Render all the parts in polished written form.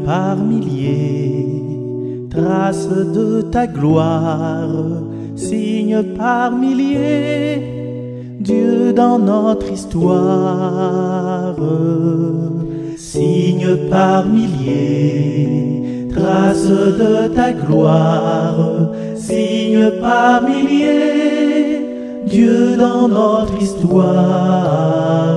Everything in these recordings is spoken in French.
par milliers, traces de ta gloire, signes par milliers, Dieu dans notre histoire. Signes par milliers, traces de ta gloire, signes par milliers, Dieu dans notre histoire.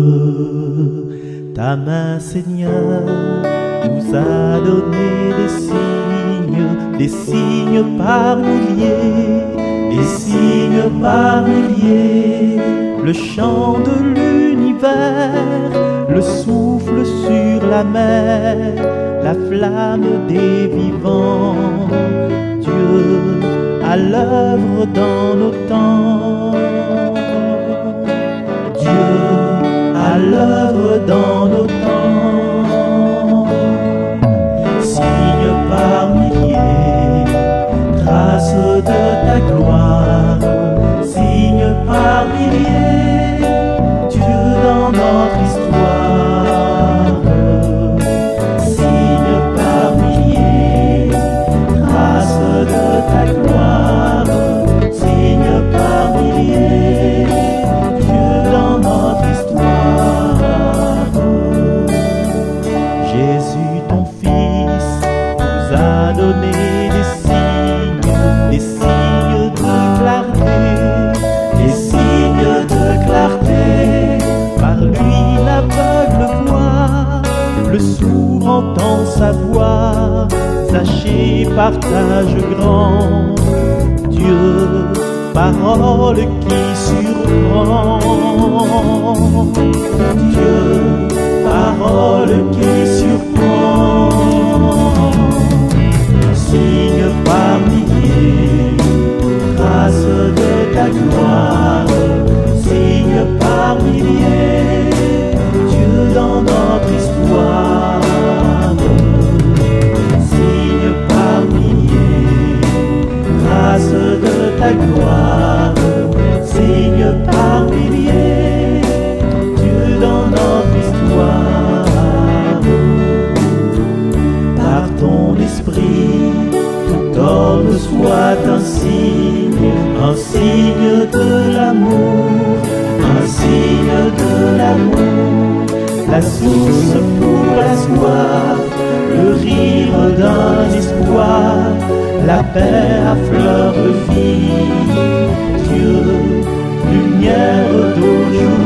Ta main, Seigneur, nous a donné des signes par milliers, des signes par milliers, le chant de l'univers, le souffle sur la mer, la flamme des vivants, Dieu à l'œuvre dans nos temps, Dieu à l'œuvre dans nos temps. Signes par milliers, traces de ta gloire, signes par milliers, Dieu dans notre histoire. Signes par milliers, traces de ta gloire, signes par milliers, Dieu dans notre histoire. Jésus, ton Fils, nous a donné des signes de clarté, des signes de clarté. Par lui l'aveugle voit, le sourd entend sa voix, sachez partage grand, Dieu, parole qui surprend, Dieu, parole qui surprend. Signes par milliers, traces de ta gloire, signes par milliers, Dieu dans notre histoire. Signes par milliers, traces de ta gloire, signes par milliers, Dieu dans notre histoire. Par ton esprit, tout homme soit un signe de l'amour, un signe de l'amour, la source pour la soif, le rire d'un espoir, la paix à fleur de vie, Dieu, lumière d'aujourd'hui.